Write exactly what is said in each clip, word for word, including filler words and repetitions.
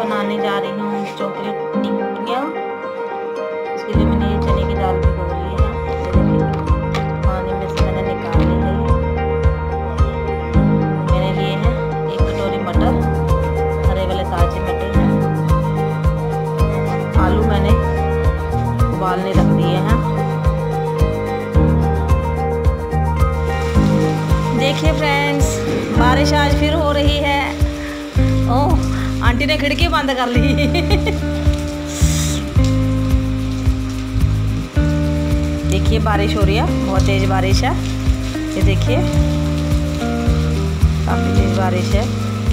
बनाने जा रही हूँ चॉकलेट टिक्कियाँ। इसके लिए मैंने ये चने की दाल भिगो ली है, पानी में से मैंने निकाल ली है। मैंने लिए हैं एक कटोरी मटर, हरे वाले ताजे मटर हैं। आलू मैंने उबालने रख दिए हैं। देखिए फ्रेंड्स, बारिश आज फिर हो रही है। ओह, आंटी ने खिड़की बंद कर ली। देखिए बारिश हो रही है, बहुत तेज बारिश है। ये देखिए काफी तेज बारिश है।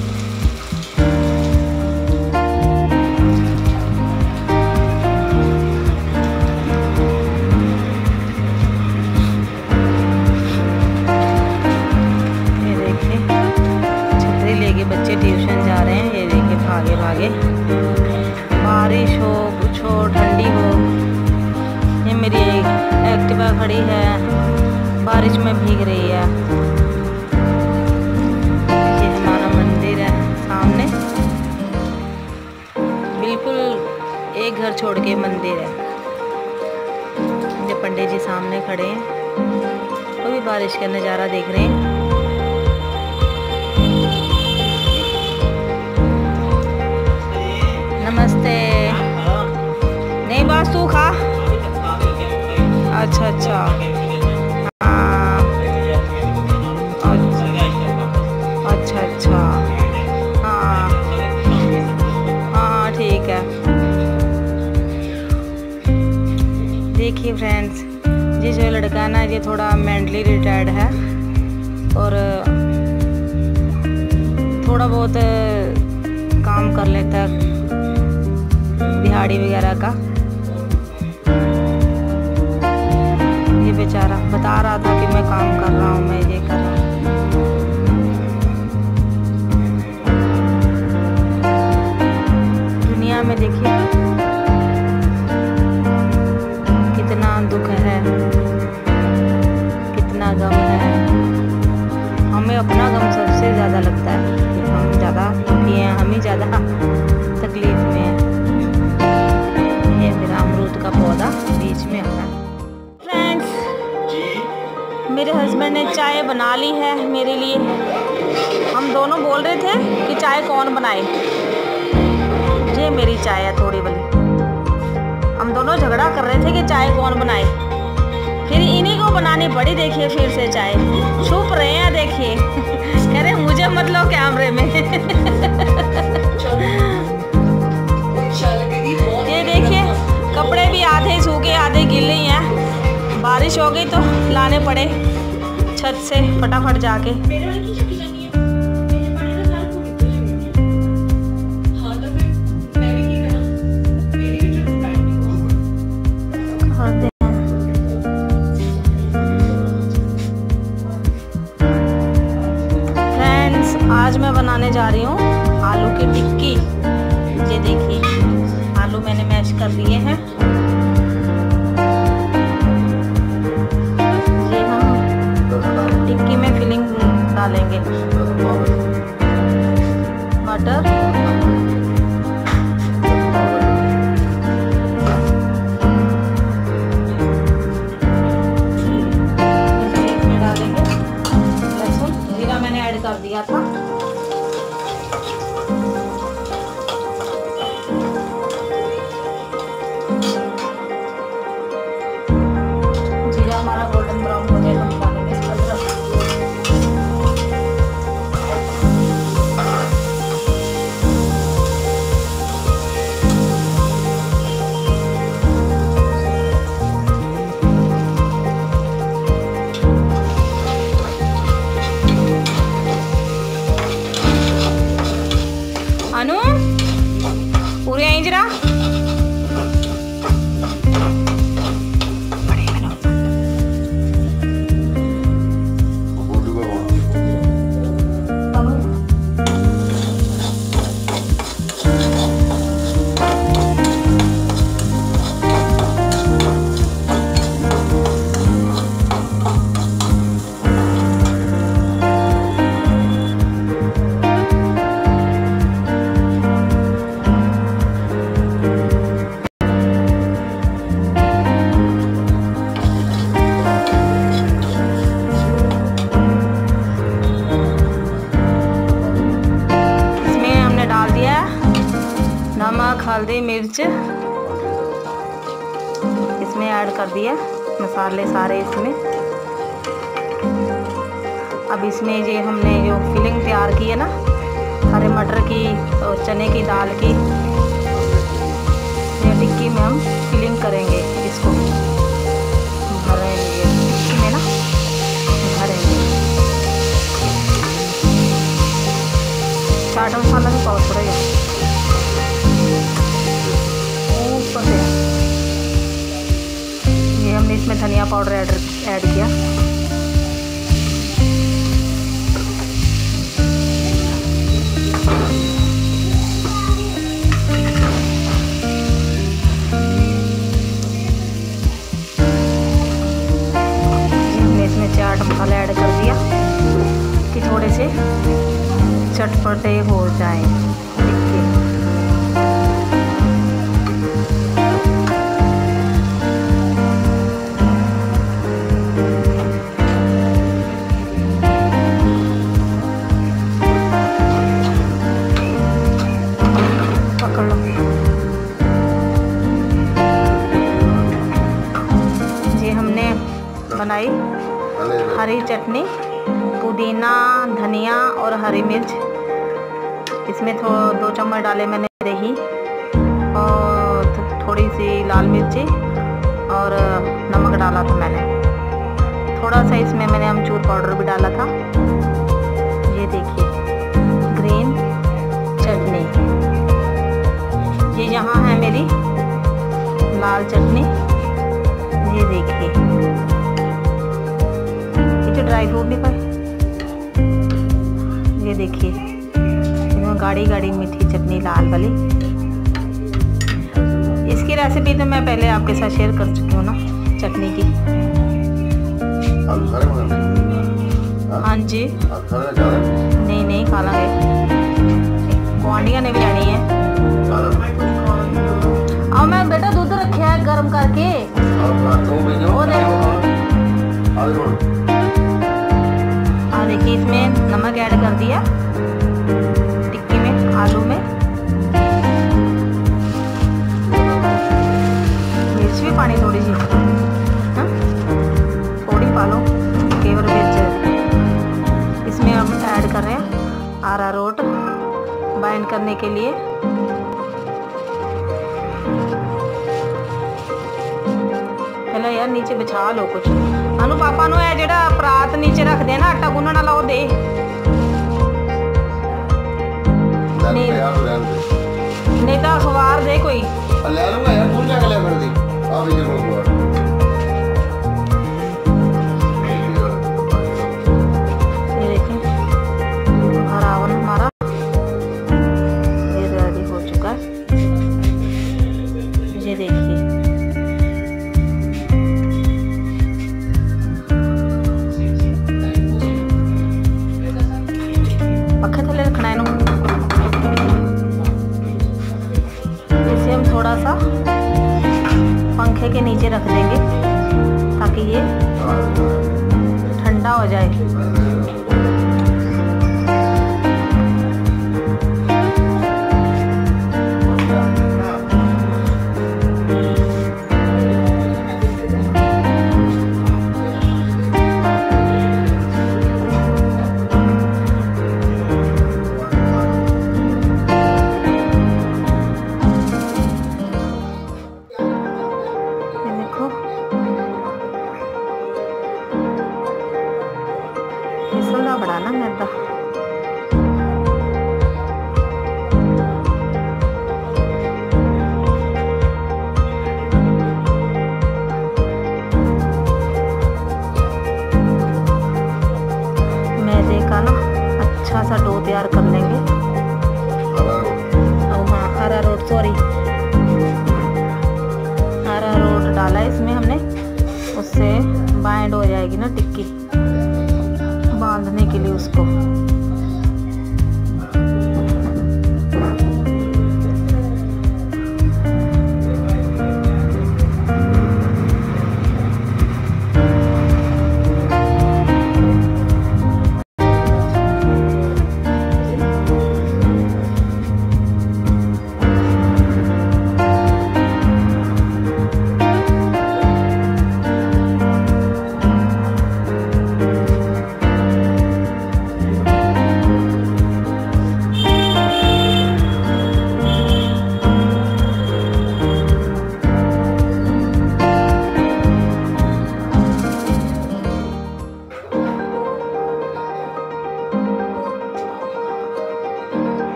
बच्चे ट्यूशन जा रहे हैं। ये देखिए भागे भागे, बारिश हो कुछ हो ठंडी हो। ये मेरी एक्टिवा खड़ी है, बारिश में भीग रही है। ये हमारा मंदिर है सामने, बिल्कुल एक घर छोड़ के मंदिर है। ये पंडित जी सामने खड़े हैं, वो भी बारिश का नज़ारा देख रहे हैं। नमस्ते। नहीं बस तू खा। अच्छा अच्छा हाँ, अच्छा अच्छा हाँ हाँ ठीक है। देखिए फ्रेंड्स, ये जो लड़का है ना, ये थोड़ा मेंटली रिटायर्ड है और थोड़ा बहुत काम कर लेता है, दिहाड़ी वगैरह का। ये बेचारा बता रहा था कि मैं काम कर रहा हूँ, मैं ये कर रहा हूँ। दुनिया में देखिए कितना दुख है, कितना गम है। हमें अपना गम सबसे ज़्यादा लगता है, हम ज़्यादा दुखी हैं, हम ही ज़्यादा तकलीफ में हैं। ये मेरा अमरूद का पौधा बीच में है। फ्रेंड्स, मेरे हस्बैंड ने चाय बना ली है मेरे लिए। हम दोनों बोल रहे थे कि चाय कौन बनाए। ये मेरी चाय है थोड़ी वाली। हम दोनों झगड़ा कर रहे थे कि चाय कौन बनाए, फिर इन्हीं को बनानी पड़ी। देखिए फिर से चाय छुप रहे हैं, देखिए कह रहे मुझे मत लो कैमरे में। ये देखिए कपड़े भी आधे सूखे आधे गीले हैं। बारिश हो गई तो लाने पड़े छत से फटाफट जाके। फ्रेंड्स, आज मैं बनाने जा रही हूँ आलू की टिक्की। ये देखिए आलू मैंने मैश कर लिए हैं। ये हम टिक्की में फिलिंग डालेंगे, मटर, इसमें डालेंगे लहसुन, जीरा मैंने ऐड कर दिया था। हमारा गोल्डन ब्राउन हो जाए तो डालेंगे अदरक। हरी मिर्च इसमें ऐड कर दिया, मसाले सारे इसमें। अब इसमें ये हमने जो फिलिंग तैयार की है ना, हरे मटर की और चने की दाल की, ये टिक्की में हम फिलिंग करेंगे, इसको भरेंगे टिक्की में ना, भरेंगे। चाट मसाला भी पाउडर पड़ेगा ऊपर से। ये हमने इसमें धनिया पाउडर ऐड ऐड किया। हमने इसमें चाट मसाला ऐड कर दिया कि थोड़े से चटपटे हो जाएं। देखिए पकड़ लो। ये हमने बनाई हरी चटनी, पुदीना, धनिया और हरी मिर्च। इसमें थो दो चम्मच डाले मैंने दही और थोड़ी सी लाल मिर्ची और नमक डाला था मैंने। थोड़ा सा इसमें मैंने अमचूर पाउडर भी डाला था। ये देखिए ग्रीन चटनी। ये यहाँ है मेरी लाल चटनी। ये देखिए, ये जो ड्राई फ्रूट नहीं पाए, ये देखिए गाढ़ी गाढ़ी मीठी चटनी लाल वाली। इसकी रेसिपी तो मैं पहले आपके साथ शेयर कर चुकी हूँ ना, चटनी की। हाँ जी, नहीं नहीं खा लेंगे, गुआंढिया ने भी लेनी है। आओ मैं बेटा दूध रखा है गर्म करके। हाँ देखिए, इसमें नमक ऐड कर दिया आलू में। मिर्च भी पानी थोड़ी सी, हाँ थोड़ी पा लो केवल मिर्च। इसमें हम ऐड कर रहे हैं अरारोट बाइंड करने के लिए। पहले यार नीचे बिछा लो कुछ। अनु पापा नु है जेड़ा परात नीचे रख दे ना आटा गुनने वाला, वो दे। नहीं नहीं तो अखबार दे कोई। ले लूंगा यार, भूल जा के कर दी। अब ये अखबार ये देखें, हरावन हमारा ये रेडी हो चुका है। ये देखिए पक्के थले रखना है। थोड़ा सा पंखे के नीचे रख देंगे ताकि ये ठंडा हो जाए। फिसलदा बड़ा ना मैदा। मैदे का ना अच्छा सा डो तैयार कर लेंगे। हाँ अरारोट, सॉरी अरारोट डाला इसमें हमने, उससे बाइंड हो जाएगी ना टिक्की, बांधने के लिए उसको।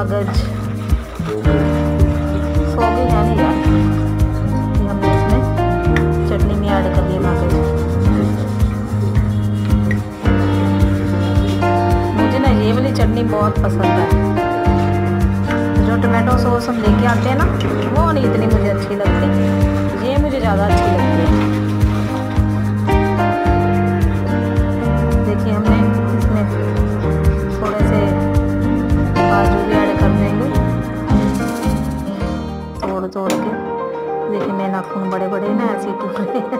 कागज सौगी है नहीं यार, ये हमने इसमें चटनी में ऐड कर दिया कागज। मुझे ना ये वाली चटनी बहुत पसंद है, जो टमाटो सॉस हम लेके आते हैं ना वो नहीं इतनी मुझे अच्छी लगती, ये मुझे ज़्यादा अच्छी लगती है। देखिए हमने इसमें थोड़े से काजू भी ऐड कर देंगे तोड़ तोड़ के। देखिए मेरे नाखून बड़े बड़े ना ऐसे टूट रहे हैं।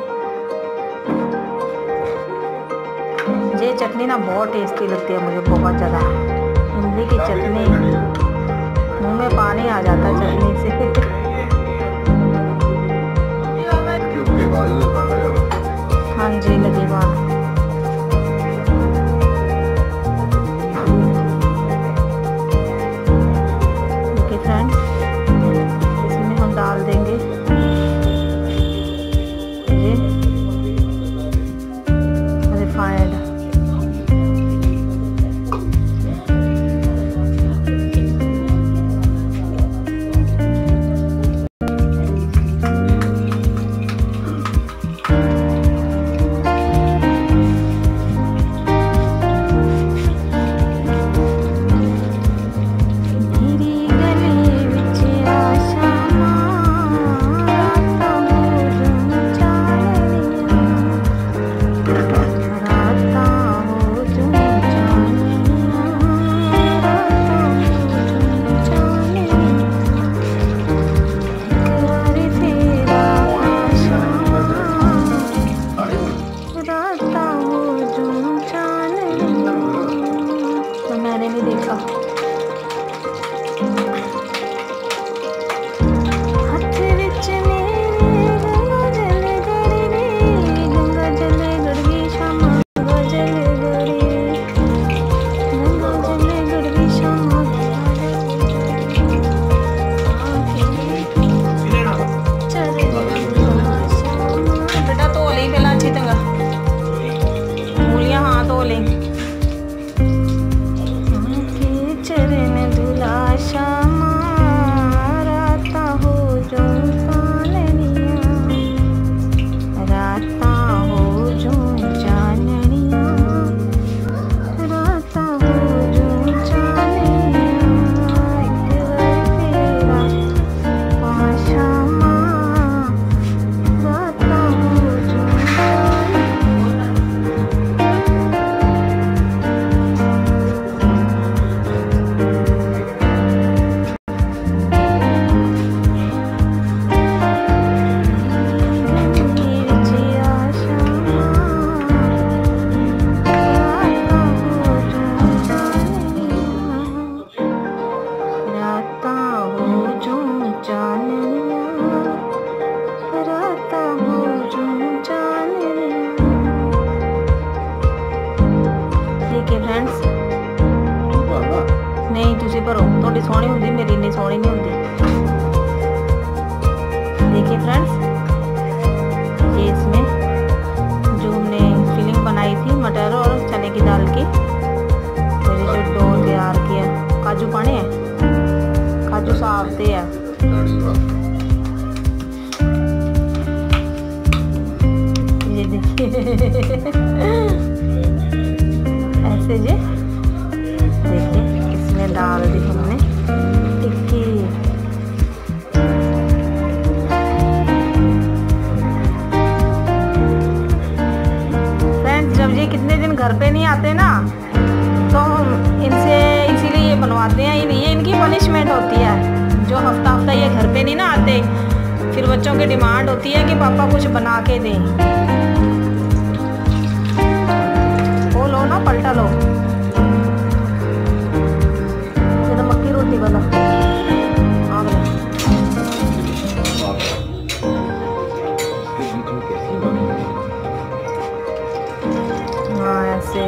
ये चटनी ना बहुत टेस्टी लगती है मुझे, बहुत ज़्यादा। इमली की चटनी, मुंह में पानी आ जाता है चटनी से। हाँ जी लगी बात। ओके फ्रेंड्स, इसमें हम डाल देंगे ये रिफाइंड। मैंने नहीं देखा। बेटा तो ले पहला अच्छी तरह मूलियाँ, हाँ तो ले। नहीं तुझे भरो, थोड़ी सोहनी होंगी, मेरी इन्नी सोहनी नहीं होंगी। देखिए फ्रेंड्स, ये इसमें जो हमने फिलिंग बनाई थी मटर और चने की दाल की, मेरे जो डो तैयार किया। काजू पाने हैं, काजू साफते हैं। ये देखिए ऐसे जे देखिए इसमें डाल दी हमने टिक्की। फ्रेंड्स, जब ये कितने दिन घर पे नहीं आते ना तो हम इनसे इसीलिए ये बनवाते हैं। ये इनकी पनिशमेंट होती है। जो हफ्ता हफ्ता ये घर पे नहीं ना आते, फिर बच्चों की डिमांड होती है कि पापा कुछ बना के दें। वो लो ना, पलटा लो, ये तो मक्की रोटी वाला। हाँ ऐसे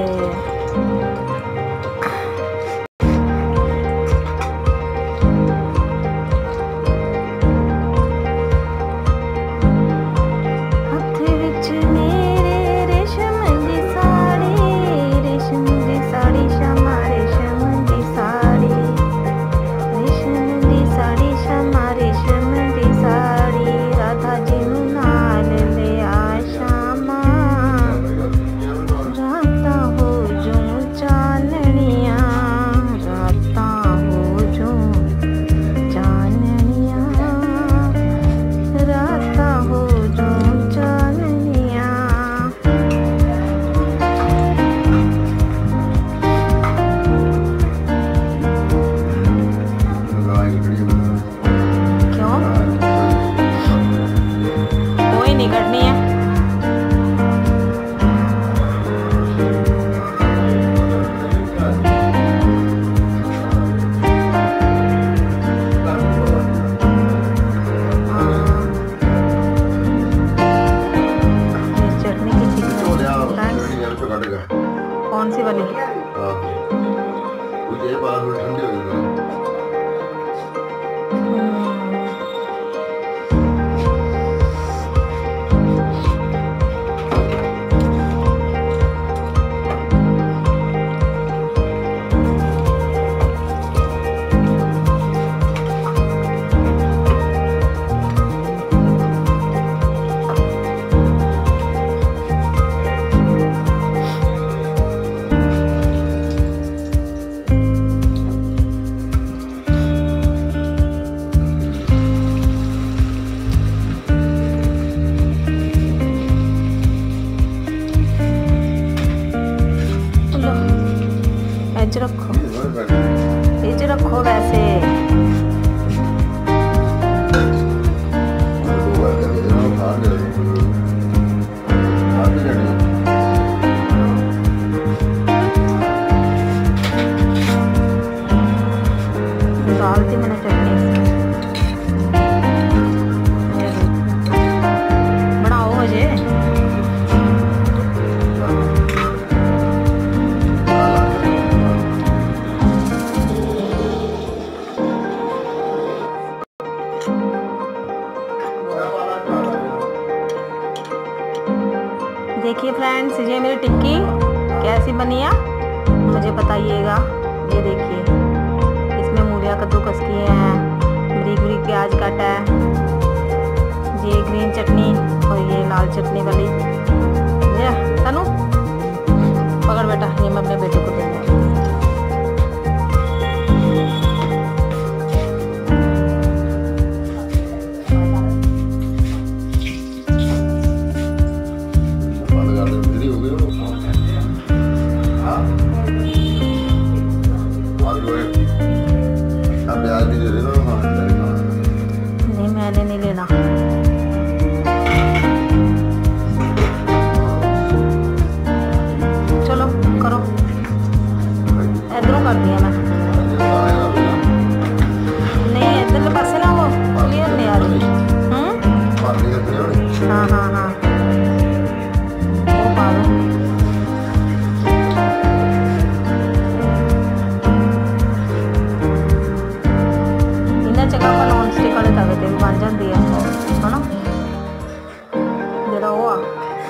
डाल दी मैंने चटनी इसमें। बनाओ मुझे। देखिए फ्रेंड्स, ये मेरी टिक्की कैसी बनी है मुझे बताइएगा। ये देखिए, इसमें मूलियाँ कद्दूकस किए हैं, बारीक बारीक प्याज काटा है, ये ग्रीन चटनी और ये लाल चटनी वाली। ये तनु पकड़ बेटा, ये मैं अपने बेटे को दे दूँगी। नहीं मैंने नहीं लेना। चलो करो, इधरों कर दिया मैं। नहीं इधर पासे ना वो क्लियर नहीं आ रही। हाँ हाँ हाँ वो पा दो। जगह पर नॉन स्टिक वाले तवे ते भी बन जाती है है ना, जरा वो आ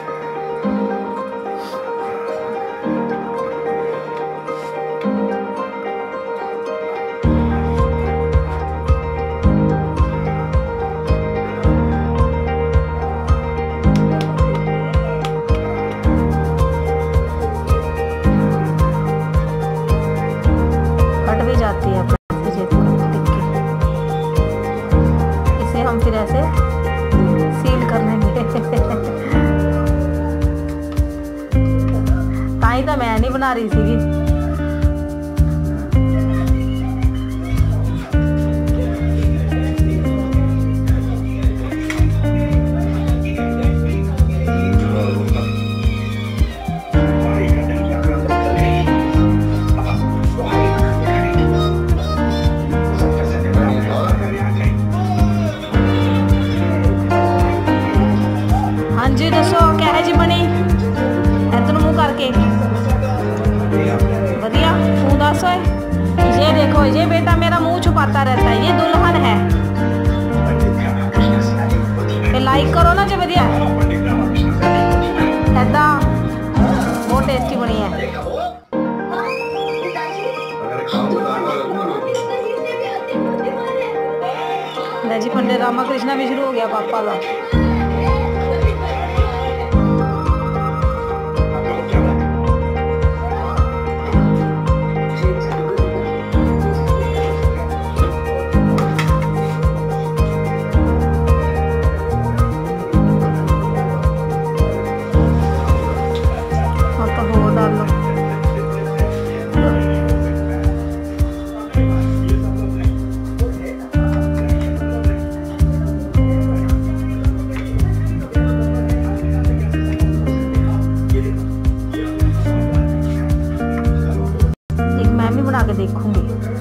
कट भी जाती है हम फिर ऐसे सील कर लेंगे। ताई तो मैं नहीं बना रही थी। जी दसो क्या है जी बनी, इधर मुँह करके बढ़िया तू दस। ये देखो, ये बेटा मेरा मुंह छुपाता रहता है, ये दुल्हन है। फिर लाइक करो ना जो बढ़िया ऐदा, बहुत टेस्टी बनी है। जी पंडित रामा कृष्णा भी शुरू हो गया पापा का। बना के देखूंगी।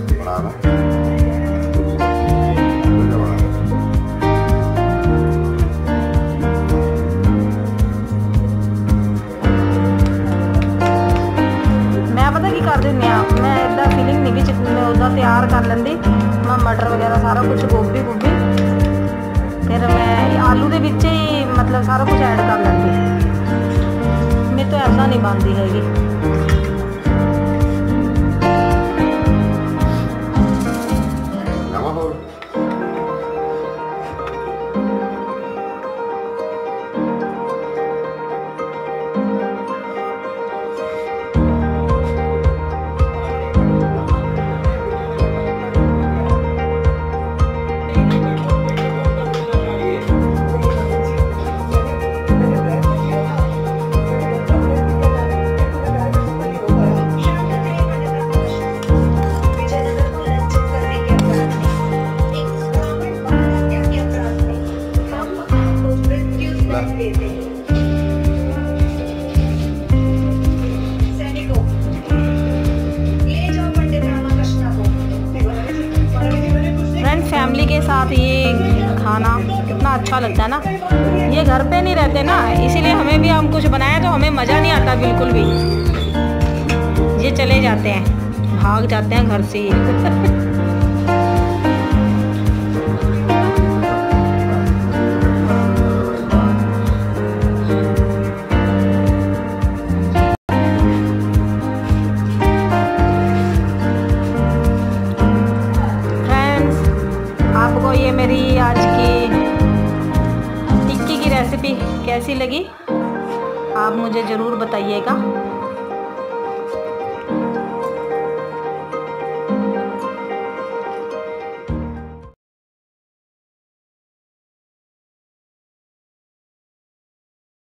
मैं पता की कर देनी आ, मैं इदा फीलिंग नहीं भी मैं उदा तैयार कर लेंदी। मैं मटर वगैरह सारा कुछ गोभी गोभी फिर मैं आलू के विच ही मतलब सारा कुछ ऐड कर लेंदी। मेरे तो ऐसा नहीं बनती हैगी। साथ ये खाना कितना अच्छा लगता है ना। ये घर पे नहीं रहते ना, इसीलिए हमें भी हम कुछ बनाए तो हमें मज़ा नहीं आता बिल्कुल भी। ये चले जाते हैं, भाग जाते हैं घर से ही। आपको ये मेरी आज की टिक्की की रेसिपी कैसी लगी आप मुझे ज़रूर बताइएगा।